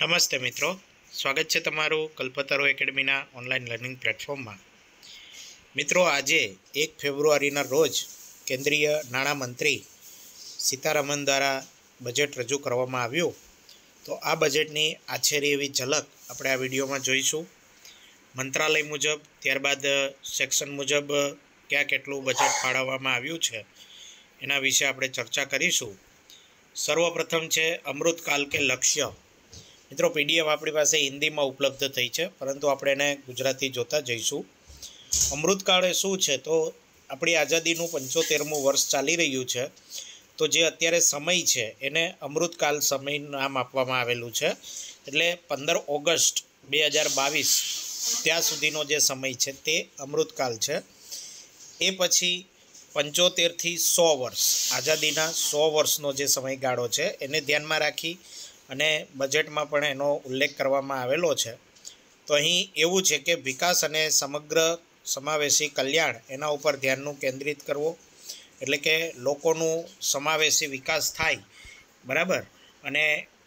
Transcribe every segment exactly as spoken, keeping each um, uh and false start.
નમસ્તે મિત્રો, સ્વાગત છે તમારું કલ્પતરો એકેડમીના ઓનલાઈન લર્નિંગ પ્લેટફોર્મમાં। મિત્રો, આજે એક ફેબ્રુઆરીના રોજ કેન્દ્રીય નાણામંત્રી સીતારમન દ્વારા બજેટ રજૂ કરવામાં આવ્યું। તો આ બજેટની આછેરી એવી ઝલક આપણે આ વિડીયોમાં જોઈશું। મંત્રાલય મુજબ, ત્યારબાદ સેક્શન મુજબ ક્યાં કેટલું બજેટ ફાળવવામાં આવ્યું છે એના વિશે આપણે ચર્ચા કરીશું। સર્વપ્રથમ છે અમૃતકાલ કે લક્ષ્ય। મિત્રો, પીડીએફ આપણી પાસે હિન્દીમાં ઉપલબ્ધ થઈ છે, પરંતુ આપણે એને ગુજરાતી જોતા જઈશું। અમૃતકાળ એ શું છે? તો આપણી આઝાદીનું પંચોતેરમું વર્ષ ચાલી રહ્યું છે, તો જે અત્યારે સમય છે એને અમૃતકાલ સમય નામ આપવામાં આવેલું છે। એટલે પંદર ઓગસ્ટ બે હજાર બાવીસ ત્યાં સુધીનો જે સમય છે તે અમૃતકાળ છે। એ પછી પંચોતેરથી સો વર્ષ, આઝાદીના સો વર્ષનો જે સમયગાળો છે એને ધ્યાનમાં રાખી અને બજેટમાં પણ એનો ઉલ્લેખ કરવામાં આવેલો છે। તો અહીં એવું છે કે વિકાસ અને સમગ્ર સમાવેશી કલ્યાણ એના ઉપર ધ્યાનનું કેન્દ્રિત કરવો, એટલે કે લોકોનું સમાવેશી વિકાસ થાય, બરાબર। અને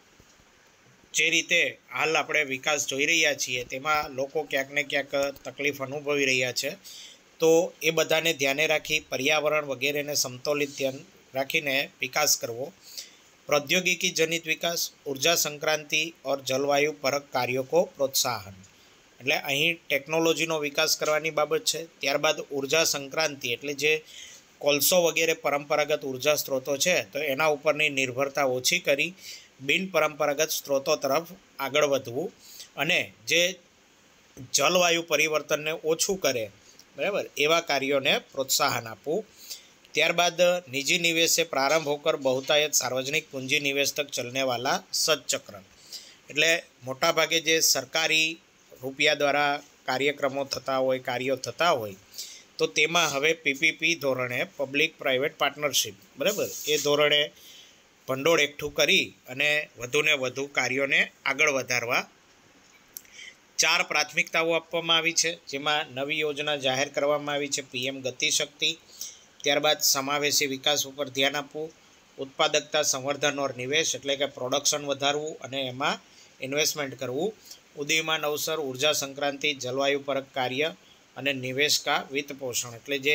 જે રીતે હાલ આપણે વિકાસ જોઈ રહ્યા છીએ તેમાં લોકો ક્યાંક ને ક્યાંક તકલીફ અનુભવી રહ્યા છે, તો એ બધાને ધ્યાને રાખી પર્યાવરણ વગેરેને સમતોલિત ધ્યાન રાખીને વિકાસ કરવો। प्रौद्योगिकी जनित विकास, ऊर्जा संक्रांति और जलवायु परक कार्यों को प्रोत्साहन, એટલે અહીં ટેકનોલોજીનો વિકાસ કરવાની બાબત છે। ત્યારબાદ ઉર્જા સંક્રાંતિ એટલે જે કોલસો વગેરે પરંપરાગત ઉર્જા સ્ત્રોતો છે તો એના ઉપરની નિર્ભરતા ઓછી કરી બિન પરંપરાગત સ્ત્રોતો તરફ આગળ વધવું અને જે જલવાયુ પરિવર્તનને ઓછું કરે, બરાબર, એવા કાર્યોને પ્રોત્સાહન આપવું। ત્યારબાદ निजी निवेश से प्रारंभ होकर बहुतायत सार्वजनिक पूंजी निवेश तक चलने वाला सदचक्र, એટલે મોટા ભાગે જે સરકારી રૂપિયા દ્વારા કાર્યક્રમો થતા હોય, કાર્યો થતા હોય, તો તેમાં હવે પીપીપી ધોરણે પબ્લિક પ્રાઇવેટ પાર્ટનરશિપ, બરાબર, એ ધોરણે ભંડોળ એકઠું કરી અને વધુને વધુ કાર્યોને આગળ વધારવા ચાર પ્રાથમિકતાઓ આપવામાં આવી છે, જેમાં નવી યોજના જાહેર કરવામાં આવી છે પીએમ ગતિશક્તિ। ત્યારબાદ સમાવેશી વિકાસ ઉપર ધ્યાન આપવું, ઉત્પાદકતા સંવર્ધન ઓર નિવેશ એટલે કે પ્રોડક્શન વધારવું અને એમાં ઇન્વેસ્ટમેન્ટ કરવું, ઉદીયમાન અવસર, ઉર્જા સંક્રાંતિ, જલવાયુ પરક કાર્ય અને નિવેશ કા વિત્ત પોષણ એટલે જે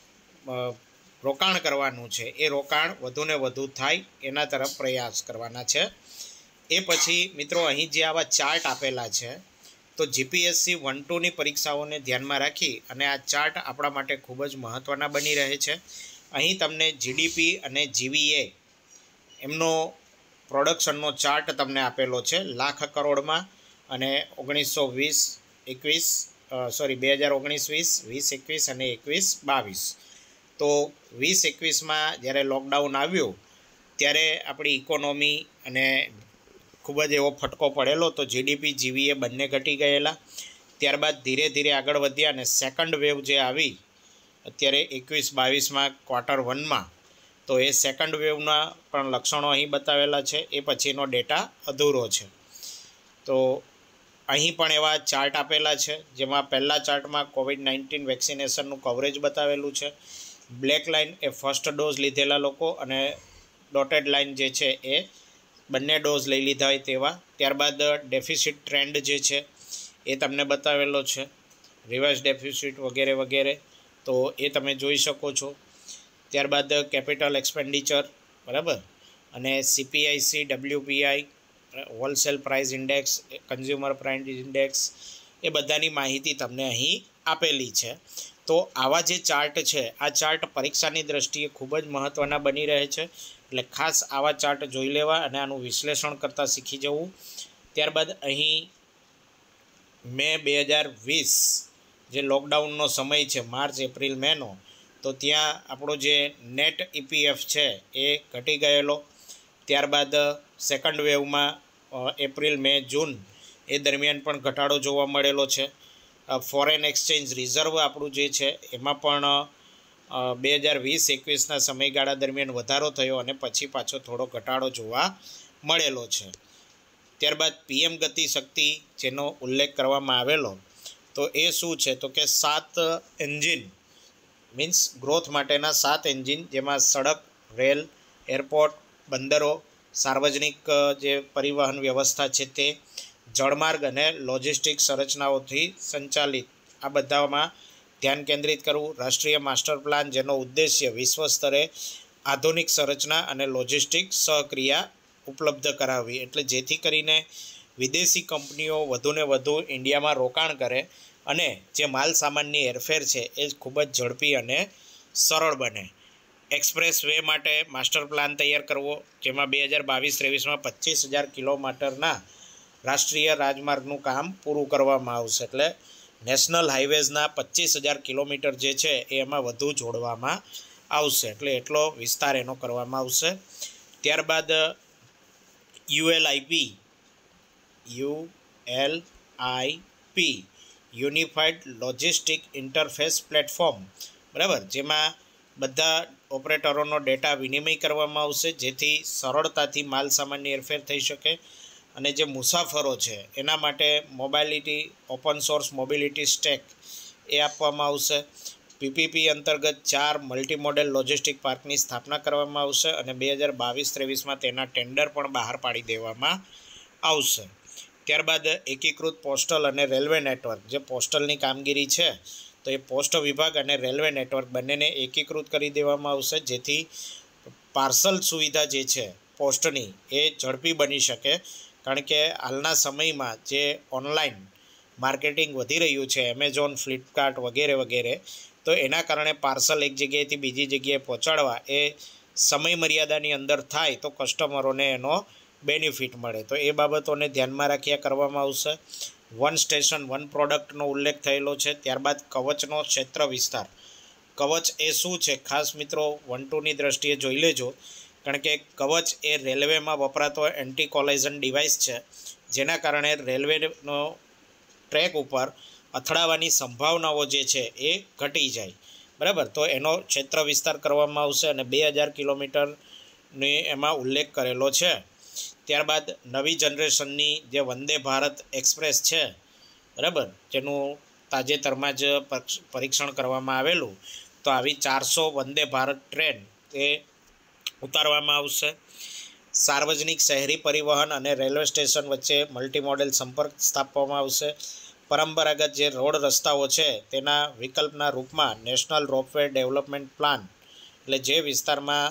રોકાણ કરવાનું છે એ રોકાણ વધુને વધુ થાય એના તરફ પ્રયાસ કરવાના છે। એ પછી મિત્રો, અહીં જે આવા ચાર્ટ આપેલા છે તો જીપીએસસી વન ટુની પરીક્ષાઓને ધ્યાનમાં રાખી અને આ ચાર્ટ આપણા માટે ખૂબ જ મહત્ત્વના બની રહે છે। અહીં તમને જીડીપી અને જીવીએ એમનો પ્રોડક્શનનો ચાર્ટ તમને આપેલો છે લાખ કરોડમાં, અને ઓગણીસો વીસ એકવીસ સોરી બે હજાર ઓગણીસ વીસ, વીસ એકવીસ અને એકવીસ બાવીસ। તો વીસ એકવીસમાં જ્યારે લોકડાઉન આવ્યું ત્યારે આપણી ઇકોનોમી અને ખૂબ જ એવો ફટકો પડેલો, તો જીડીપી જીવીએ બંને ઘટી ગયેલા। ત્યારબાદ ધીરે ધીરે આગળ વધ્યા અને સેકન્ડ વેવ જે આવી અત્યારે એકવીસ બાવીસમાં ક્વાર્ટર વનમાં, તો એ સેકન્ડ વેવના પણ લક્ષણો અહીં બતાવેલા છે। એ પછીનો ડેટા અધૂરો છે, તો અહીં પણ એવા ચાર્ટ આપેલા છે, જેમાં પહેલા ચાર્ટમાં કોવિડ નાઇન્ટીન વેક્સિનેશનનું કવરેજ બતાવેલું છે। બ્લેક લાઇન એ ફર્સ્ટ ડોઝ લીધેલા લોકો અને ડોટેડ લાઇન જે છે એ બંને ડોઝ લઈ લીધા હોય તેવા। ત્યારબાદ ડેફિસિટ ટ્રેન્ડ જે છે એ તમને બતાવેલો છે, રિવર્સ ડેફિસિટ વગેરે વગેરે, તો એ તમે જોઈ શકો છો। ત્યારબાદ કેપિટલ એક્સપેન્ડિચર, બરાબર, અને CPIC, WPI, wholesale price index, consumer price index, એ બધાની માહિતી તમને અહીં આપેલી છે। તો આવા જે ચાર્ટ છે, આ ચાર્ટ પરીક્ષાની દ્રષ્ટિએ ખૂબ જ મહત્ત્વના બની રહે છે, એટલે ખાસ આવા ચાર્ટ જોઈ લેવા અને આનું વિશ્લેષણ કરતાં શીખી જવું। ત્યારબાદ અહીં મે બે હજાર વીસ જે લોકડાઉનનો સમય છે, માર્ચ એપ્રિલ મેનો, તો ત્યાં આપણો જે નેટ ઈપીએફ છે એ ઘટી ગયેલો। ત્યારબાદ સેકન્ડ વેવમાં એપ્રિલ મે જૂન એ દરમિયાન પણ ઘટાડો જોવા મળેલો છે। ફોરેન એક્સચેન્જ રિઝર્વ આપણું જે છે એમાં પણ બે હજાર વીસ એકવીસના સમયગાળા દરમિયાન વધારો થયો અને પછી પાછો થોડો ઘટાડો જોવા મળેલો છે। ત્યારબાદ પીએમ ગતિશક્તિ જેનો ઉલ્લેખ કરવામાં આવેલો, તો એ શું છે? તો કે સાત એન્જિન મીન્સ ગ્રોથ માટેના સાત એન્જિન, જેમાં સડક, રેલ, એરપોર્ટ, બંદરો, સાર્વજનિક જે પરિવહન વ્યવસ્થા છે તે, જળમાર્ગ અને લોજિસ્ટિક સંરચનાઓથી સંચાલિત આ બધામાં ધ્યાન કેન્દ્રિત કરવું. રાષ્ટ્રીય માસ્ટર પ્લાન જેનો ઉદ્દેશ્ય વિશ્વ સ્તરે આધુનિક સંરચના અને લોજિસ્ટિક સહક્રિયા ઉપલબ્ધ કરાવવી, એટલે જેથી કરીને વિદેશી કંપનીઓ વધુને વધુ ઇન્ડિયામાં રોકાણ કરે અને જે માલ સામાનની હેરફેર છે એ ખૂબ જ ઝડપી અને સરળ બને. એક્સપ્રેસ વે માટે માસ્ટર પ્લાન તૈયાર કરવો, જેમાં બે હજાર બાવીસ ત્રેવીસમાં પચીસ હજાર કિલોમીટરના રાષ્ટ્રીય રાજમાર્ગનું કામ પૂરું કરવામાં આવશે. એટલે નેશનલ હાઈવેઝના પચીસ હજાર કિલોમીટર જે છે એ એમાં વધુ જોડવામાં આવશે, એટલે એટલો વિસ્તાર એનો કરવામાં આવશે. ત્યારબાદ ULIP U L I P unified logistic interface platform, બરાબર, જેમાં બધા ઓપરેટરોનો ડેટા વિનિમય કરવામાં આવશે, જેથી સરળતાથી માલ સામાનની હેરફેર થઈ શકે. અને જે મુસાફરો છે એના માટે mobility open source mobility stack એ આપવામાં આવશે. પીપીપી અંતર્ગત ચાર મલ્ટીમોડેલ લોજિસ્ટિક પાર્કની સ્થાપના કરવામાં આવશે અને બે હજાર બાવીસ ત્રેવીસમાં તેના ટેન્ડર પણ બહાર પાડી દેવામાં આવશે. ત્યારબાદ એકીકૃત પોસ્ટલ અને રેલવે નેટવર્ક, જે પોસ્ટલની કામગીરી છે તો એ પોસ્ટ વિભાગ અને રેલવે નેટવર્ક બંનેને એકીકૃત કરી દેવામાં આવશે, જેથી પાર્સલ સુવિધા જે છે પોસ્ટની એ ઝડપી બની શકે. કારણ કે હાલના સમયમાં જે ઓનલાઈન માર્કેટિંગ વધી રહ્યું છે, એમેઝોન, ફ્લિપકાર્ટ વગેરે વગેરે, તો એના કારણે પાર્સલ એક જગ્યાએથી બીજી જગ્યાએ પહોંચાડવા એ સમય મર્યાદાની અંદર થાય તો કસ્ટમરોને એનો બેનિફિટ મળે. તો એ બાબતોને ધ્યાનમાં રાખ્યા કરવામાં આવશે. વન સ્ટેશન વન પ્રોડક્ટનો ઉલ્લેખ થયેલો છે. ત્યારબાદ કવચનો ક્ષેત્ર વિસ્તાર. કવચ એ શું છે ખાસ મિત્રો વન ટુની દ્રષ્ટિએ જોઈ લેજો, કારણ કે કવચ એ રેલવેમાં વપરાતો એન્ટી કોલાઇઝન ડિવાઇસ છે, જેના કારણે રેલવેનો ટ્રેક ઉપર અથડાવાની સંભાવનાઓ જે છે એ ઘટી જાય, બરાબર. તો એનો ક્ષેત્ર વિસ્તાર કરવામાં આવશે અને બે હજાર કિલોમીટરની એમાં ઉલ્લેખ કરેલો છે. ત્યારબાદ નવી જનરેશનની જે વંદે ભારત એક્સપ્રેસ છે, બરાબર, જેનું તાજેતરમાં જ પરીક્ષણ કરવામાં આવેલું, તો આવી ચારસો વંદે ભારત ટ્રેન એ ઉતારવામાં આવશે. સાર્વજનિક શહેરી પરિવહન અને રેલવે સ્ટેશન વચ્ચે મલ્ટીમોડેલ સંપર્ક સ્થાપવામાં આવશે. પરંપરાગત જે રોડ રસ્તાઓ છે તેના વિકલ્પના રૂપમાં નેશનલ રોપવે ડેવલપમેન્ટ પ્લાન, એટલે જે વિસ્તારમાં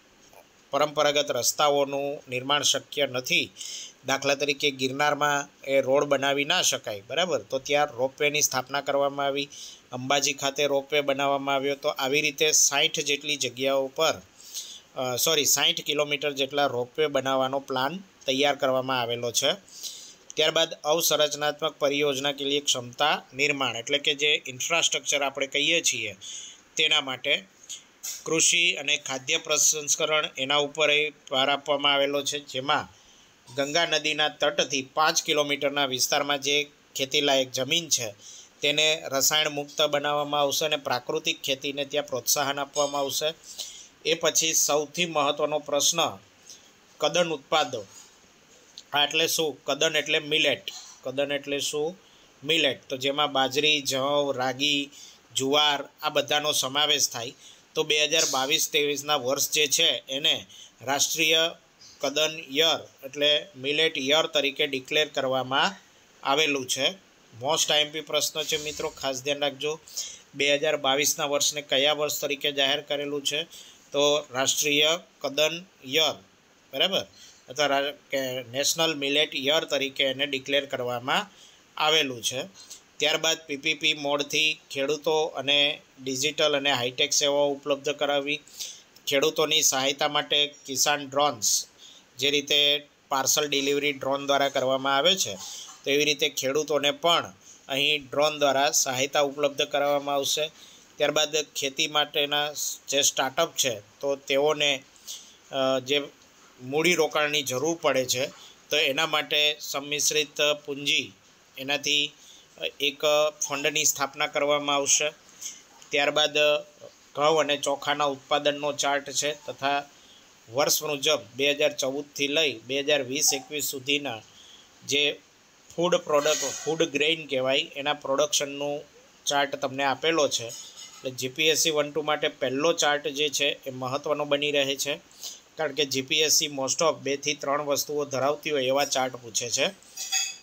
પરંપરાગત રસ્તાઓનું નિર્માણ શક્ય નથી, દાખલા તરીકે ગિરનારમાં એ રોડ બનાવી ના શકાય, બરાબર, તો ત્યાં રોપવેની સ્થાપના કરવામાં આવી. અંબાજી ખાતે રોપવે બનાવવામાં આવ્યો. તો આવી રીતે સાઠ જેટલી જગ્યાઓ પર સોરી સાઠ કિલોમીટર જેટલા રોપવે બનાવવાનો પ્લાન તૈયાર કરવામાં આવેલો છે. ત્યારબાદ અવસંરચનાત્મક પરિયોજના કે લીએ ક્ષમતા નિર્માણ, એટલે કે જે ઇન્ફ્રાસ્ટ્રક્ચર આપણે કહીએ છીએ તેના માટે કૃષિ અને ખાદ્ય પ્રસંસ્કરણ એના ઉપર એ ભાર આપવામાં આવેલો છે, જેમાં ગંગા નદીના તટથી પાંચ કિલોમીટરના વિસ્તારમાં જે ખેતીલાયક જમીન છે તેને રસાયણ મુક્ત બનાવવામાં આવશે અને પ્રાકૃતિક ખેતીને ત્યાં પ્રોત્સાહન આપવામાં આવશે. એ પછી સૌથી મહત્ત્વનો પ્રશ્ન, કદન ઉત્પાદો. આ એટલે શું? કદન એટલે મિલેટ. કદન એટલે શું? મિલેટ. તો જેમાં બાજરી, જવ, રાગી, જુવાર આ બધાનો સમાવેશ થાય. તો બે હજાર બાવીસ ત્રેવીસના વર્ષ જે છે એને રાષ્ટ્રીય કદન યર એટલે મિલેટ યર તરીકે ડિક્લેર કરવામાં આવેલું છે. મોસ્ટ આઈએમપી પ્રશ્ન છે મિત્રો, ખાસ ધ્યાન રાખજો. બે હજાર બાવીસના વર્ષને કયા વર્ષ તરીકે જાહેર કરેલું છે? તો રાષ્ટ્રીય કદન યર, બરાબર, અથવા નેશનલ મિલેટ યર તરીકે એને ડિક્લેર કરવામાં આવેલું છે. ત્યારબાદ પીપીપી મોડથી ખેડૂતો અને ડિજિટલ અને હાઈટેક સેવાઓ ઉપલબ્ધ કરાવવી. ખેડૂતોની સહાયતા માટે કિસાન ડ્રોન્સ, જે રીતે પાર્સલ ડિલિવરી ડ્રોન દ્વારા કરવામાં આવે છે, તો એવી રીતે ખેડૂતોને પણ અહીં ડ્રોન દ્વારા સહાયતા ઉપલબ્ધ કરાવવામાં આવશે. ત્યારબાદ ખેતી માટેના જે સ્ટાર્ટઅપ છે તો તેઓને જે મૂડી રોકાણની જરૂર પડે છે, તો એના માટે સંમિશ્રિત પૂંજી એનાથી એક ફંડની સ્થાપના કરવામાં આવશે. ત્યારબાદ ઘઉં અને ચોખાના ઉત્પાદનનો ચાર્ટ છે તથા વર્ષ મુજબ બે હજાર ચૌદથી લઈ બે હજાર વીસ એકવીસ સુધીના જે ફૂડ પ્રોડક્ટ ફૂડ ગ્રેઇન કહેવાય એના પ્રોડક્શનનું ચાર્ટ તમને આપેલો છે. એટલે જીપીએસસી વન ટુ માટે પહેલો ચાર્ટ જે છે એ મહત્ત્વનો બની રહે છે, કારણ કે જીપીએસસી મોસ્ટ ઓફ બેથી ત્રણ વસ્તુઓ ધરાવતી હોય એવા ચાર્ટ પૂછે છે.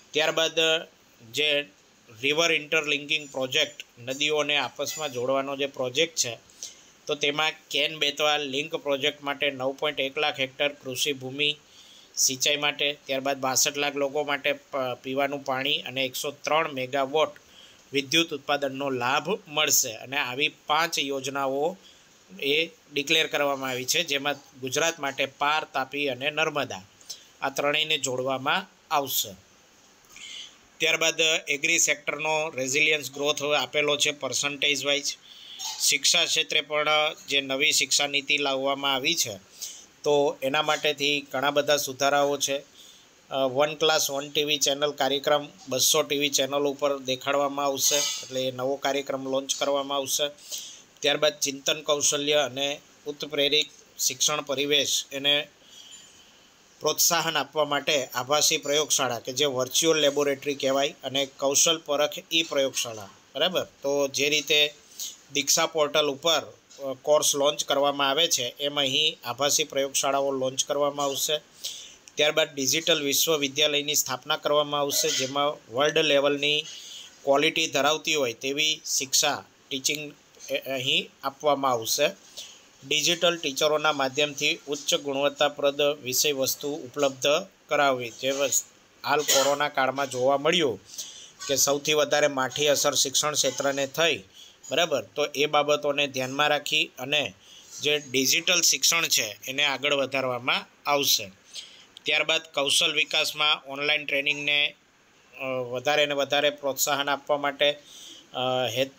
ત્યારબાદ જે રિવર ઇન્ટરલિંકિંગ પ્રોજેક્ટ, નદીઓને આપસમાં જોડવાનો જે પ્રોજેક્ટ છે, તો તેમાં કેન બેતવા લિંક પ્રોજેક્ટ માટે નવ પોઈન્ટ એક લાખ હેક્ટર કૃષિ ભૂમિ સિંચાઈ માટે, ત્યારબાદ બાસઠ લાખ લોકો માટે પીવાનું પાણી અને એકસો ત્રણ મેગાવોટ વિદ્યુત ઉત્પાદનનો લાભ મળશે. અને આવી પાંચ યોજનાઓ એ ડિક્લેર કરવામાં આવી છે, જેમાં ગુજરાત માટે પાર, તાપી અને નર્મદા આ ત્રણેયને જોડવામાં આવશે. ત્યારબાદ એગ્રી સેક્ટરનો રેઝિલિયન્સ ગ્રોથ આપેલો છે પર્સન્ટેજ વાઇઝ. શિક્ષા ક્ષેત્રે પણ જે નવી શિક્ષા નીતિ લાવવામાં આવી છે, તો એના માટેથી ઘણા બધા સુધારાઓ છે. One class one TV channel કાર્યક્રમ બસો ટીવી ચેનલ ઉપર દેખાડવામાં આવશે, એટલે એ નવો કાર્યક્રમ લોન્ચ કરવામાં આવશે. ત્યારબાદ ચિંતન કૌશલ્ય અને ઉત્પ્રેરિત શિક્ષણ પરિવેશ એને પ્રોત્સાહન આપવા માટે આભાસી પ્રયોગશાળા કે જે વર્ચ્યુઅલ લેબોરેટરી કહેવાય, અને કૌશલ પરખ ઈ પ્રયોગશાળા, બરાબર. તો જે રીતે દીક્ષા પોર્ટલ ઉપર કોર્સ લોન્ચ કરવામાં આવે છે, એમ અહીં આભાસી પ્રયોગશાળાઓ લોન્ચ કરવામાં આવશે. ત્યારબાદ ડિજિટલ વિશ્વવિદ્યાલયની સ્થાપના કરવામાં આવશે, જેમાં વર્લ્ડ લેવલની ક્વોલિટી ધરાવતી હોય તેવી શિક્ષા ટીચિંગ અહીં આપવામાં આવશે. ડિજિટલ ટીચરોના માધ્યમથી ઉચ્ચ ગુણવત્તાપ્રદ વિષય વસ્તુ ઉપલબ્ધ કરાવવી, જે હાલ કોરોના કાળમાં જોવા મળ્યું કે સૌથી વધારે માઠી અસર શિક્ષણ ક્ષેત્રને થઈ, બરાબર. તો એ બાબતોને ધ્યાનમાં રાખી અને જે ડિજિટલ શિક્ષણ છે એને આગળ વધારવામાં આવશે. ત્યારબાદ કૌશલ વિકાસમાં ઓનલાઈન ટ્રેનિંગને વધારે ને વધારે પ્રોત્સાહન આપવા માટે હેત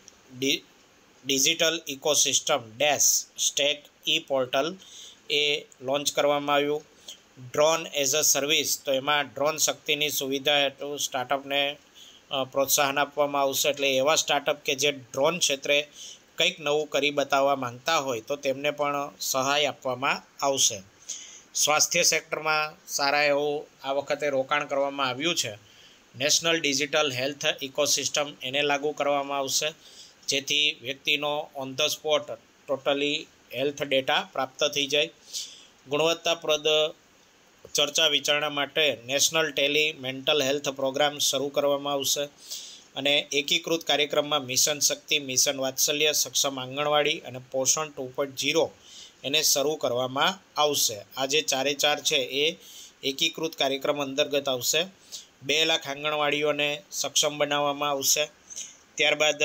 digital ecosystem dash stack e portal એ લોન્ચ કરવામાં આવ્યું. ડ્રોન એઝ અ સર્વિસ, તો એમાં ડ્રોન શક્તિની સુવિધા હેઠળ સ્ટાર્ટઅપને પ્રોત્સાહન આપવામાં આવશે. એટલે એવા સ્ટાર્ટઅપ કે જે ડ્રોન ક્ષેત્રે કંઈક નવું કરી બતાવવા માંગતા હોય તો તેમને પણ સહાય આપવામાં આવશે. સ્વાસ્થ્ય સેક્ટરમાં સારા એવું આ વખતે રોકાણ કરવામાં આવ્યું છે. નેશનલ ડિજિટલ હેલ્થ ઇકોસિસ્ટમ એને લાગુ કરવામાં આવશે, જેથી વ્યક્તિનો on the spot totally health data પ્રાપ્ત થઈ જાય. ગુણવત્તાપ્રદ ચર્ચા વિચારણા માટે national tele mental health programme શરૂ કરવામાં આવશે. અને એકીકૃત કાર્યક્રમમાં મિશન શક્તિ, મિશન વાત્સલ્ય, સક્ષમ આંગણવાડી અને પોષણ ટુ પોઈન્ટ ઝીરો એને શરૂ કરવામાં આવશે. આ જે ચારે ચાર છે એ એકીકૃત કાર્યક્રમ અંતર્ગત આવશે. બે લાખ આંગણવાડીઓને સક્ષમ બનાવવામાં આવશે. ત્યારબાદ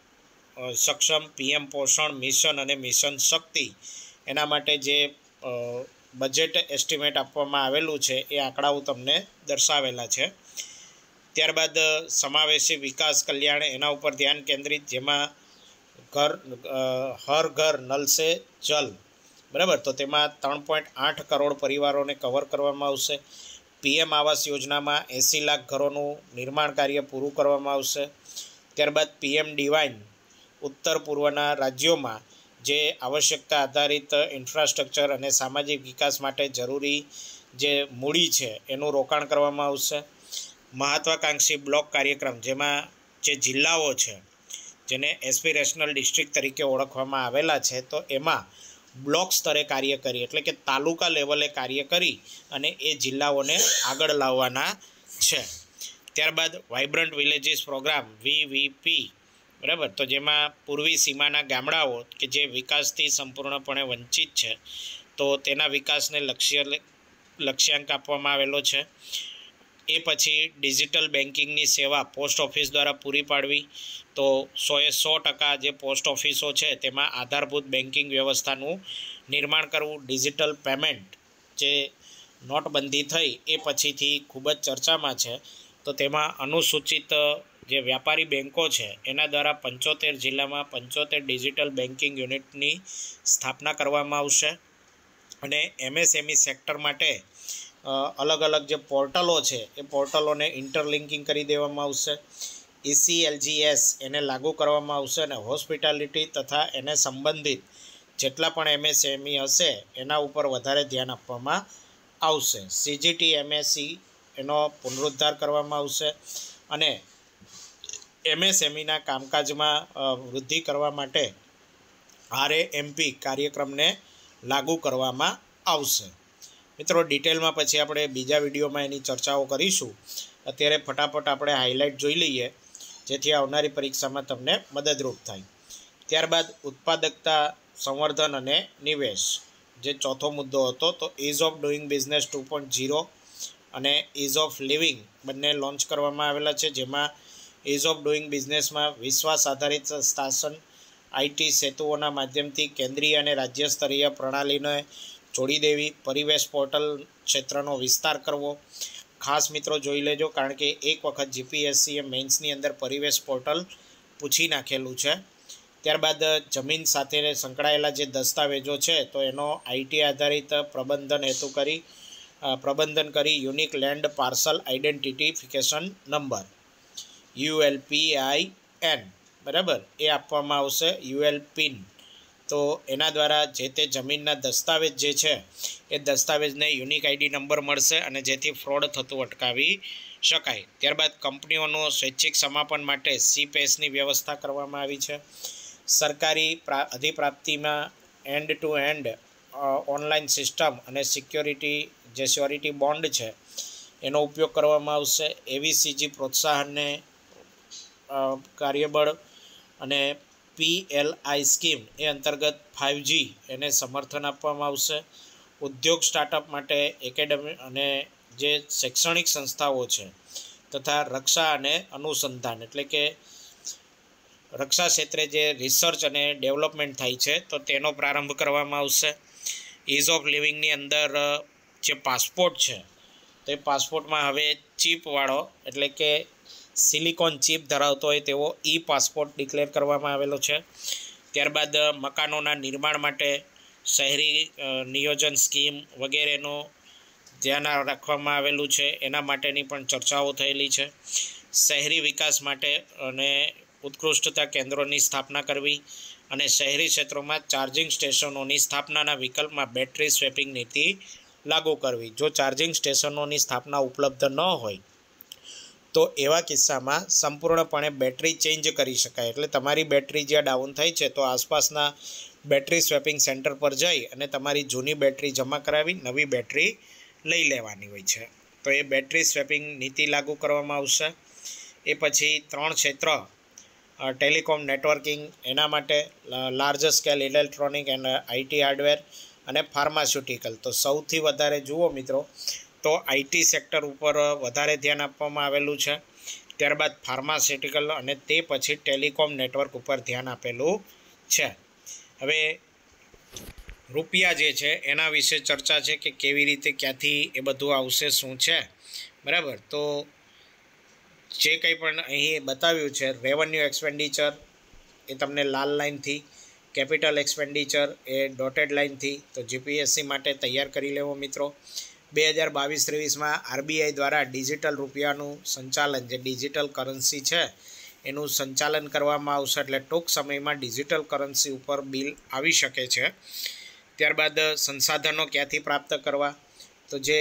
સક્ષમ પીએમ પોષણ મિશન અને મિશન શક્તિ એના માટે જે બજેટ એસ્ટિમેટ આપવામાં આવેલું છે એ આંકડાઓ તમને દર્શાવેલા છે. ત્યારબાદ સમાવેશી વિકાસ કલ્યાણ એના ઉપર ધ્યાન કેન્દ્રિત, જેમાં ઘર હર ઘર નલ સે જલ, બરાબર. તો તેમાં ત્રણ પોઈન્ટ આઠ કરોડ પરિવારોને કવર કરવામાં આવશે. પીએમ આવાસ યોજનામાં એંસી લાખ ઘરોનું નિર્માણ કાર્ય પૂરું કરવામાં આવશે. ત્યારબાદ પીએમ ડિવાઇન ઉત્તર પૂર્વના રાજ્યોમાં જે આવશ્યકતા આધારિત ઇન્ફ્રાસ્ટ્રક્ચર અને સામાજિક વિકાસ માટે જરૂરી જે મૂડી છે એનું રોકાણ કરવામાં આવશે. મહત્વાકાંક્ષી બ્લોક કાર્યક્રમ, જેમાં જે જિલ્લાઓ છે જેને એસ્પિરેશનલ ડિસ્ટ્રિક્ટ તરીકે ઓળખવામાં આવેલા છે, તો એમાં બ્લોક સ્તરે કાર્ય કરી, એટલે કે તાલુકા લેવલે કાર્ય કરી અને એ જિલ્લાઓને આગળ લાવવાના છે. ત્યારબાદ વાઇબ્રન્ટ વિલેજીસ પ્રોગ્રામ વીવીપી, બરાબર. તો જેમાં પૂર્વી સીમાના ગામડાઓ કે જે વિકાસથી સંપૂર્ણપણે વંચિત છે, તો તેના વિકાસને લક્ષ્ય લક્ષ્યાંક આપવામાં આવેલો છે. એ પછી ડિજિટલ બેન્કિંગની સેવા પોસ્ટ ઓફિસ દ્વારા પૂરી પાડવી. તો સોએ સો ટકા જે પોસ્ટ ઓફિસો છે તેમાં આધારભૂત બેન્કિંગ વ્યવસ્થાનું નિર્માણ કરવું. ડિજિટલ પેમેન્ટ જે નોટબંધી થઈ એ પછીથી ખૂબ જ ચર્ચામાં છે, તો તેમાં અનુસૂચિત જે વ્યાપારી બેન્કો છે એના દ્વારા પંચોતેર જિલ્લામાં પંચોતેર ડિજિટલ બેન્કિંગ યુનિટની સ્થાપના કરવામાં આવશે. અને એમએસએમઈ સેક્ટર માટે અલગ અલગ જે પોર્ટલો છે એ પોર્ટલોને ઇન્ટરલિંકિંગ કરી દેવામાં આવશે. ઈસીએલજીએસ એને લાગુ કરવામાં આવશે અને હોસ્પિટાલિટી તથા એને સંબંધિત જેટલા પણ એમએસએમઈ હશે એના ઉપર વધારે ધ્યાન આપવામાં આવશે. સીજીટી એમએસઈ એનો પુનરુદ્ધાર કરવામાં આવશે અને એમએસએમઈના કામકાજમાં વૃદ્ધિ કરવા માટે આરએએમપી કાર્યક્રમને લાગુ કરવામાં આવશે. મિત્રો, ડિટેલમાં પછી આપણે બીજા વિડીયોમાં એની ચર્ચાઓ કરીશું. અત્યારે ફટાફટ આપણે હાઇલાઇટ જોઈ લઈએ, જેથી આવનારી પરીક્ષામાં તમને મદદરૂપ થાય. ત્યારબાદ ઉત્પાદકતા, સંવર્ધન અને નિવેશ, જે ચોથો મુદ્દો હતો. તો ease of doing business two point zero અને ઇઝ ઓફ લિવિંગ બંને લોન્ચ કરવામાં આવેલા છે, જેમાં ઇઝ ઓફ ડુઈંગ બિઝનેસમાં વિશ્વાસ આધારિત શાસન, આઈટી સેતુઓના માધ્યમથી કેન્દ્રીય અને રાજ્ય સ્તરીય પ્રણાલીને જોડી દેવી, પરિવેશ પોર્ટલ ક્ષેત્રનો વિસ્તાર કરવો. ખાસ મિત્રો જોઈ લેજો, કારણ કે એક વખત જીપીએસસી એ મેઇન્સની અંદર પરિવેશ પોર્ટલ પૂછી નાખેલું છે. ત્યારબાદ જમીન સાથે સંકળાયેલા જે દસ્તાવેજો છે, તો એનો આઈટી આધારિત પ્રબંધન હેતુ કરી પ્રબંધન કરી unique land parcel identification number ULPIN, બરાબર, એ આપવામાં આવશે, યુએલ પિન. તો એના દ્વારા જે તે જમીનના દસ્તાવેજ જે છે એ દસ્તાવેજને યુનિક આઈડી નંબર મળશે, અને જેથી ફ્રોડ થતું અટકાવી શકાય. ત્યારબાદ કંપનીઓનું સ્વૈચ્છિક સમાપન માટે સી પેસની વ્યવસ્થા કરવામાં આવી છે. સરકારી અધિપ્રાપ્તિમાં end to end online system અને સિક્યોરિટી જે શ્યોરિટી બોન્ડ છે એનો ઉપયોગ કરવામાં આવશે. એવીસીજી પ્રોત્સાહનને કાર્યબળ અને પીએલઆઈ સ્કીમ એ અંતર્ગત ફાઇવજી એને સમર્થન આપવામાં આવશે. ઉદ્યોગ સ્ટાર્ટઅપ માટે એકેડમી અને જે શૈક્ષણિક સંસ્થાઓ છે તથા રક્ષા અને અનુસંધાન, એટલે કે રક્ષા ક્ષેત્રે જે રિસર્ચ અને ડેવલપમેન્ટ થાય છે તો તેનો પ્રારંભ કરવામાં આવશે. ઇઝ ઓફ લિવિંગની અંદર જે પાસપોર્ટ છે તો એ પાસપોર્ટમાં હવે ચીપવાળો, એટલે કે સિલિકોન ચીપ ધરાવતો હોય તેવો ઈ પાસપોર્ટ ડિક્લેર કરવામાં આવેલો છે. ત્યારબાદ મકાનોના નિર્માણ માટે શહેરી નિયોજન સ્કીમ વગેરેનું ધ્યાન રાખવામાં આવેલું છે, એના માટેની પણ ચર્ચાઓ થયેલી છે. શહેરી વિકાસ માટે અને ઉત્કૃષ્ટતા કેન્દ્રોની સ્થાપના કરવી અને શહેરી ક્ષેત્રોમાં ચાર્જિંગ સ્ટેશનોની સ્થાપનાના વિકલ્પમાં બેટરી સ્વેપિંગ નીતિ લાગુ કરવી. જો ચાર્જિંગ સ્ટેશનોની સ્થાપના ઉપલબ્ધ ન હોય તો એવા કિસ્સામાં સંપૂર્ણપણે બેટરી ચેન્જ કરી શકાય. એટલે તમારી બેટરી જ્યાં ડાઉન થઈ છે તો આસપાસના બેટરી સ્વેપિંગ સેન્ટર પર જઈ અને તમારી જૂની બેટરી જમા કરાવી નવી બેટરી લઈ લેવાની હોય છે. તો એ બેટરી સ્વેપિંગ નીતિ લાગુ કરવામાં આવશે. એ પછી ત્રણ ક્ષેત્ર, ટેલિકોમ નેટવર્કિંગ, એના માટે large scale electronic and IT hardware અને ફાર્માસ્યુટિકલ. તો સૌથી વધારે જુઓ મિત્રો તો આઈટી સેક્ટર ઉપર વધારે ધ્યાન આપવામાં આવેલું છે. ત્યારબાદ ફાર્માસ્યુટિકલ અને તે પછી ટેલિકોમ નેટવર્ક ઉપર ધ્યાન આપેલું છે. હવે રૂપિયા જે છે એના વિશે ચર્ચા છે કે કેવી રીતે ક્યાંથી એ બધું આવશે, શું છે, બરાબર. તો જે કંઈ પણ અહીં બતાવ્યું છે રેવન્યુ એક્સપેન્ડિચર એ તમને લાલ લાઇનથી, કેપિટલ એક્સપેન્ડિચર એ ડોટેડ લાઇનથી, તો જીપીએસસી માટે તૈયાર કરી લેવો મિત્રો. બે હજાર બાવીસ ત્રેવીસમાં આરબીઆઈ દ્વારા ડિજિટલ રૂપિયાનું સંચાલન, જે ડિજિટલ કરન્સી છે એનું સંચાલન કરવામાં આવશે, એટલે ટૂંક સમયમાં ડિજિટલ કરન્સી ઉપર બિલ આવી શકે છે. ત્યારબાદ સંસાધનો ક્યાંથી પ્રાપ્ત કરવા, તો જે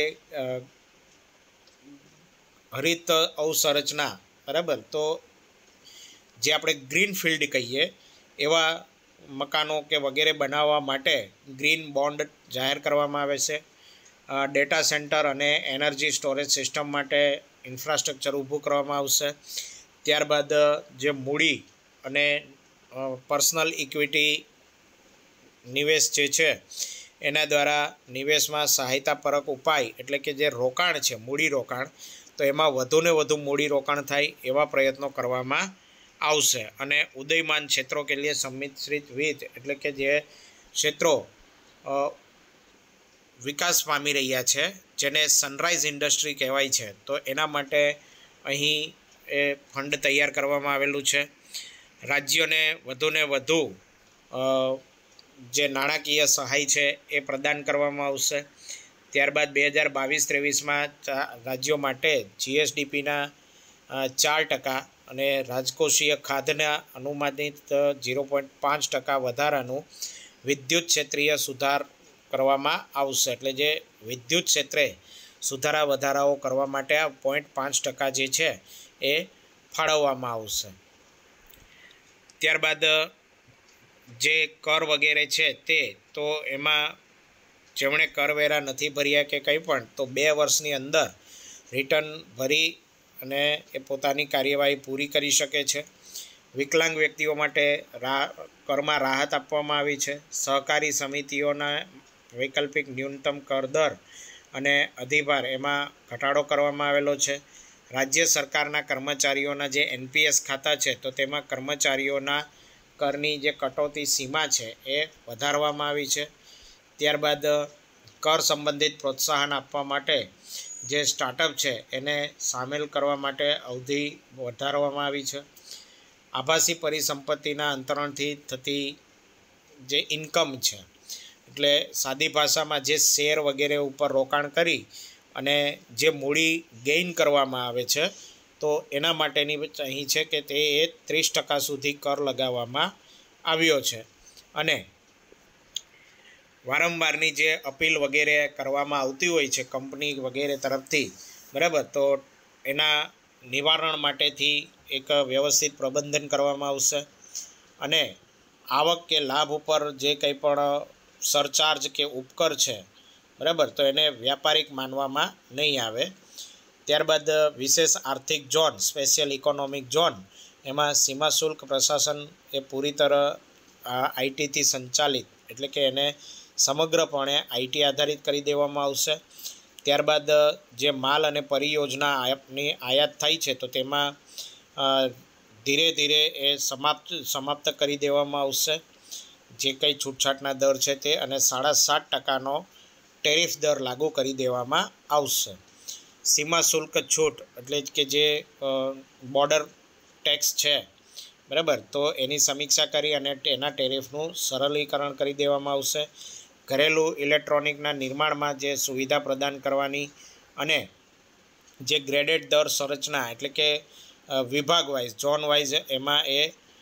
હરિત અવસંરચના, બરાબર, તો જે આપણે ગ્રીન ફિલ્ડ કહીએ એવા મકાનો કે વગેરે બનાવવા માટે ગ્રીન બોન્ડ જાહેર કરવામાં આવે છે. ડેટા સેન્ટર અને એનર્જી સ્ટોરેજ સિસ્ટમ માટે ઇન્ફ્રાસ્ટ્રક્ચર ઊભું કરવામાં આવશે. ત્યારબાદ જે મૂડી અને પર્સનલ ઇક્વિટી નિવેશ જે છે એના દ્વારા નિવેશમાં સહાયતાપરક ઉપાય, એટલે કે જે રોકાણ છે મૂડી રોકાણ, તો એમાં વધુને વધુ મૂડી રોકાણ થાય એવા પ્રયત્નો કરવામાં આવશે. અને ઉદયમાન ક્ષેત્રો કે લીએ સંમિશ્રિત વિત્ત, એટલે કે જે ક્ષેત્રો વિકાસ પામી રહ્યા છે જેને સનરાઇઝ ઇન્ડસ્ટ્રી કહેવાય છે, તો એના માટે અહીં એ ફંડ તૈયાર કરવામાં આવેલું છે. રાજ્યોને વધુને વધુ જે નાણાકીય સહાય છે એ પ્રદાન કરવામાં આવશે. ત્યારબાદ બે હજાર બાવીસ ત્રેવીસમાં રાજ્યો માટે જીએસડીપીના ચાર ટકા અને રાજકોષીય ખાધના અનુમાનિત ઝીરો પોઈન્ટ પાંચ ટકા વધારાનું વિદ્યુત ક્ષેત્રીય સુધાર કરવામાં આવશે. એટલે જે વિદ્યુત ક્ષેત્રે સુધારા વધારાઓ કરવા માટે આ પોઈન્ટ પાંચ ટકા જે છે એ ફાળવવામાં આવશે. ત્યારબાદ જે કર વગેરે છે તે, તો એમાં જેમણે કરવેરા નથી ભર્યા કે કંઈ પણ, તો બે વર્ષની અંદર રિટર્ન ભરી અને એ પોતાની કાર્યવાહી પૂરી કરી શકે છે. વિકલાંગ વ્યક્તિઓ માટે રા કરમાં રાહત આપવામાં આવી છે. સહકારી સમિતિઓના વૈકલ્પિક ન્યૂનતમ કર દર અને અધિભાર એમાં ઘટાડો કરવામાં આવેલો છે. રાજ્ય સરકારના કર્મચારીઓના જે એનપીએસ ખાતા છે તો તેમાં કર્મચારીઓના કરની જે કટોતી સીમા છે એ વધારવામાં આવી છે. ત્યારબાદ કર સંબંધિત પ્રોત્સાહન આપવા માટે જે સ્ટાર્ટઅપ છે એને સામેલ કરવા માટે અવધિ વધારવામાં આવી છે. આભાસી પરિસંપત્તિના અંતરણથી થતી જે ઇન્કમ છે, એટલે સાદી ભાષામાં જે શેર વગેરે ઉપર રોકાણ કરી અને જે મૂડી ગેઇન કરવામાં આવે છે તો એના માટેની અહીં છે કે તે એ ત્રીસ ટકા સુધી કર લગાવવામાં આવ્યો છે. અને વારંવારની જે અપીલ વગેરે કરવામાં આવતી હોય છે કંપની વગેરે તરફથી, બરાબર, તો એના નિવારણ માટેથી એક વ્યવસ્થિત પ્રબંધન કરવામાં આવશે. અને આવક કે લાભ ઉપર જે કંઈ પણ સરચાર્જ કે ઉપકર છે, બરાબર, તો એને વ્યાપારિક માનવામાં નહીં આવે. ત્યારબાદ વિશેષ આર્થિક ઝોન, સ્પેશિયલ ઇકોનોમિક ઝોન, એમાં સીમા શુલ્ક પ્રશાસન એ પૂરી તરહ આઈટીથી સંચાલિત, એટલે કે એને સમગ્રપણે આઈટી આધારિત કરી દેવામાં આવશે. ત્યારબાદ જે માલ અને પરિયોજના આયાતની આયાત થાય છે તો તેમાં ધીરે ધીરે એ સમાપ્ત સમાપ્ત કરી દેવામાં આવશે જે કંઈ છૂટછાટના દર છે તે, અને સાડા સાત ટકાનો ટેરિફ દર લાગુ કરી દેવામાં આવશે. સીમા શુલ્ક છૂટ એટલે કે જે બોર્ડર ટેક્સ છે, બરાબર, તો એની સમીક્ષા કરી અને એના ટેરિફનું સરળીકરણ કરી દેવામાં આવશે. ઘરેલું ઇલેક્ટ્રોનિકના નિર્માણમાં જે સુવિધા પ્રદાન કરવાની અને જે ગ્રેડેડ દર સંરચના એટલે કે વિભાગ વાઇઝ, ઝોન વાઇઝ એમાં એ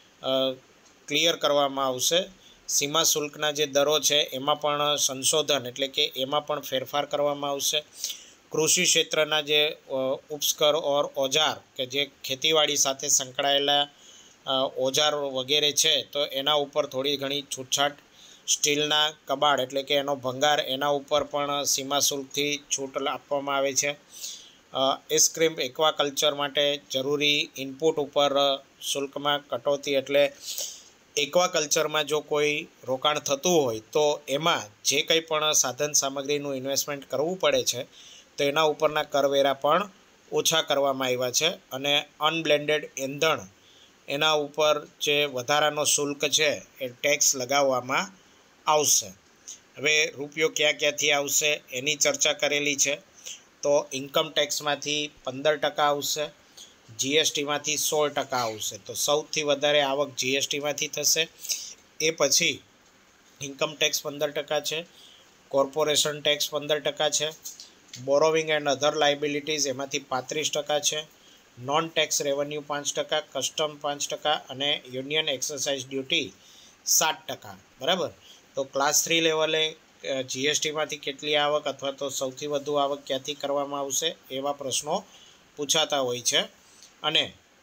ક્લિયર કરવામાં આવશે. સીમા શુલ્કના જે દરો છે એમાં પણ સંશોધન એટલે કે એમાં પણ ફેરફાર કરવામાં આવશે. કૃષિ ક્ષેત્રના જે ઉપસ્કર ઓર ઓજાર કે જે ખેતીવાડી સાથે સંકળાયેલા ઓજારો વગેરે છે તો એના ઉપર થોડી ઘણી છૂટછાટ. સ્ટીલના કબાડ એટલે કે એનો ભંગાર, એના ઉપર પણ સીમા શુલ્કથી છૂટ આપવામાં આવે છે. આઈસ્ક્રીમ એક્વાકલ્ચર માટે જરૂરી ઇનપુટ ઉપર શુલ્કમાં કટોતી, એટલે એક્વાકલ્ચરમાં જો કોઈ રોકાણ થતું હોય તો એમાં જે કંઈ પણ સાધન સામગ્રીનું ઇન્વેસ્ટમેન્ટ કરવું પડે છે તો એના ઉપરના કરવેરા પણ ઓછા કરવામાં આવ્યા છે. અને અનબ્લેન્ડેડ ઈંધણ એના ઉપર જે વધારાનો શુલ્ક છે એ ટેક્સ લગાવવામાં આવશે. હવે રૂપિયો ક્યાં ક્યાંથી આવશે એની ચર્ચા કરેલી છે. તો ઇન્કમ ટેક્સમાંથી પંદર ટકા આવશે, જીએસટીમાંથી સોળ ટકા આવશે. તો સૌથી વધારે આવક જીએસટીમાંથી થશે. એ પછી ઇન્કમ ટેક્સ પંદર ટકા છે, કોર્પોરેશન ટેક્સ પંદર ટકા છે, બોરોવિંગ એન્ડ અધર લાયબિલિટીઝ એમાંથી પાંત્રીસ ટકા છે, નોન ટેક્સ રેવન્યુ પાંચ ટકા, કસ્ટમ પાંચ ટકા અને યુનિયન એક્સરસાઇઝ ડ્યુટી સાત ટકા. બરાબર, તો ક્લાસ થ્રી લેવલે જીએસટીમાંથી કેટલી આવક અથવા તો સૌથી વધુ આવક ક્યાંથી કરવામાં આવશે એવા પ્રશ્નો પૂછાતા હોય છે. અને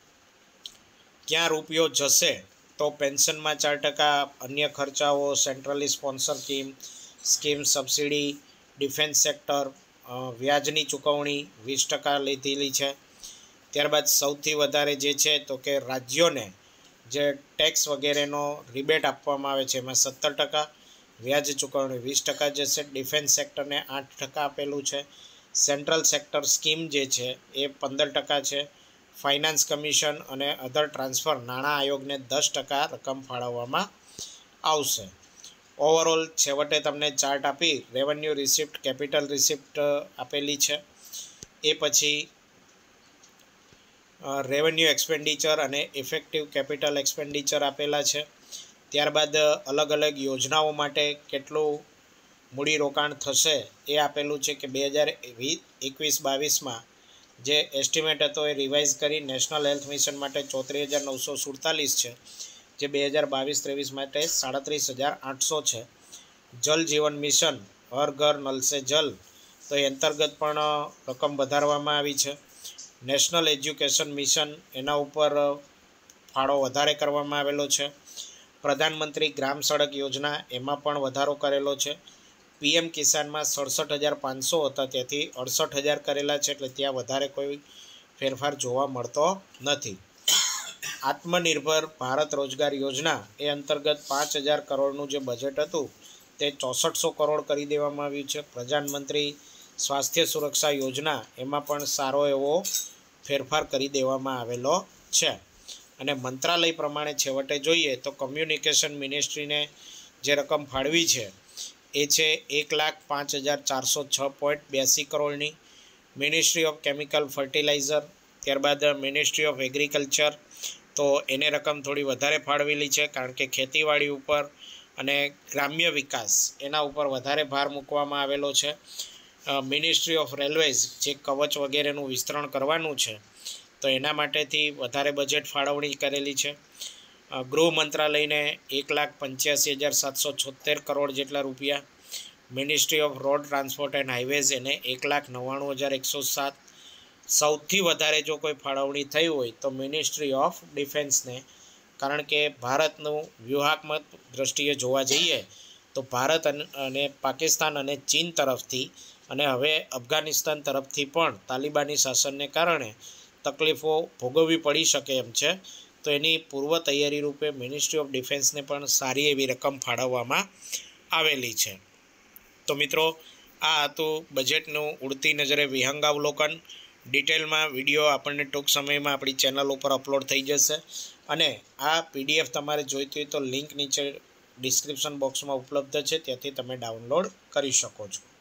ક્યાં રૂપિયો જશે તો પેન્શનમાં ચાર ટકા, અન્ય ખર્ચાઓ, centrally sponsor scheme scheme subsidy, defence sector, વ્યાજની ચૂકવણી વીસ ટકા લીધેલી છે. ત્યારબાદ સૌથી વધારે જે છે તો કે રાજ્યોને જે ટેક્સ વગેરેનો રિબેટ આપવામાં આવે છે એમાં સત્તર ટકા, વ્યાજ ચૂકવણી વીસ ટકા જશે. ડિફેન્સ સેક્ટરને આઠ ટકા આપેલું છે. સેન્ટ્રલ સેક્ટર સ્કીમ જે છે એ પંદર ટકા છે. ફાઇનાન્સ કમિશન અને અધર ટ્રાન્સફર નાણાં આયોગને દસ ટકા રકમ ફાળવવામાં આવશે. ઓવરઓલ છેવટે તમને ચાર્ટ આપી રેવન્યુ રિસિપ્ટ, કેપિટલ રિસિપ્ટ આપેલી છે. એ પછી રેવન્યુ એક્સપેન્ડિચર અને ઇફેક્ટિવ કેપિટલ એક્સપેન્ડિચર આપેલા છે. ત્યારબાદ અલગ અલગ યોજનાઓ માટે કેટલું મૂડીરોકાણ થશે એ આપેલું છે કે બે હજાર એકવીસ બાવીસમાં જે એસ્ટિમેટ હતો એ રિવાઇઝ કરી નેશનલ હેલ્થ મિશન માટે ચોત્રીસ હજાર નવસો સુડતાલીસ છે, જે બે હજાર બાવીસ ત્રેવીસ માટે સાડત્રીસ હજાર આઠસો છે. જલ જીવન મિશન હર ઘર નલ સે જલ, તો એ અંતર્ગત પણ રકમ વધારવામાં આવી છે. નેશનલ એજ્યુકેશન મિશન એના ઉપર ફાળો વધારે કરવામાં આવેલો છે. પ્રધાનમંત્રી ગ્રામ સડક યોજના એમાં પણ વધારો કરેલો છે. પીએમ કિસાનમાં સડસઠ હજાર પાંચસો હતા ત્યાંથી અડસઠ હજાર કરેલા છે, એટલે ત્યાં વધારે કોઈ ફેરફાર જોવા મળતો નથી. આત્મનિર્ભર ભારત રોજગાર યોજના એ અંતર્ગત પાંચ હજાર કરોડનું જે બજેટ હતું તે ચોસઠસો કરોડ કરી દેવામાં આવ્યું છે. પ્રધાનમંત્રી સ્વાસ્થ્ય સુરક્ષા યોજના એમાં પણ સારો એવો ફેરફાર કરી દેવામાં આવેલો છે. અને મંત્રાલય પ્રમાણે છેવટે જોઈએ તો કમ્યુનિકેશન મિનિસ્ટ્રીને જે રકમ ફાળવી છે એ છે એક લાખ પાંચ હજાર ચારસો છ પોઈન્ટ બ્યાસી કરોડની. મિનિસ્ટ્રી ઓફ કેમિકલ ફર્ટિલાઇઝર, ત્યારબાદ મિનિસ્ટ્રી ઓફ એગ્રીકલ્ચર, તો એને રકમ થોડી વધારે ફાળવેલી છે કારણ કે ખેતીવાડી ઉપર અને ગ્રામ્ય વિકાસ એના ઉપર વધારે ભાર મૂકવામાં આવેલો છે. મિનિસ્ટ્રી ઓફ રેલવેઝ જે કવચ વગેરેનું વિસ્તરણ કરવાનું છે તો એના માટેથી વધારે બજેટ ફાળવણી કરેલી છે. ગૃહ મંત્રાલયને એક લાખ પંચ્યાસી હજાર સાતસો છોતેર કરોડ જેટલા રૂપિયા. Ministry of road transport and highways એને એક લાખ નવ્વાણું હજાર એકસો સાત. સૌથી વધારે જો કોઈ ફાળવણી થઈ હોય તો મિનિસ્ટ્રી ઓફ ડિફેન્સને, કારણ કે ભારતનું વ્યૂહાત્મક દ્રષ્ટિએ જોવા જઈએ તો ભારત અને પાકિસ્તાન અને ચીન તરફથી અને હવે અફઘાનિસ્તાન તરફથી પણ તાલિબાની શાસનને કારણે તકલીફો ભોગવવી પડી શકે એમ છે. તો એની પૂર્વ તૈયારી રૂપે મિનિસ્ટ્રી ઓફ ડિફેન્સને પણ સારી એવી રકમ ફાળવવામાં આવેલી છે. તો મિત્રો, આ હતું બજેટનું ઉડતી નજરે વિહંગાવલોકન. ડિટેલમાં વિડીયો આપણને ટૂંક સમયમાં આપણી ચેનલ ઉપર અપલોડ થઈ જશે. અને આ પીડીએફ તમારે જોઈતી હોય તો લિંક નીચે ડિસ્ક્રિપ્શન બોક્સમાં ઉપલબ્ધ છે, ત્યાંથી તમે ડાઉનલોડ કરી શકો છો.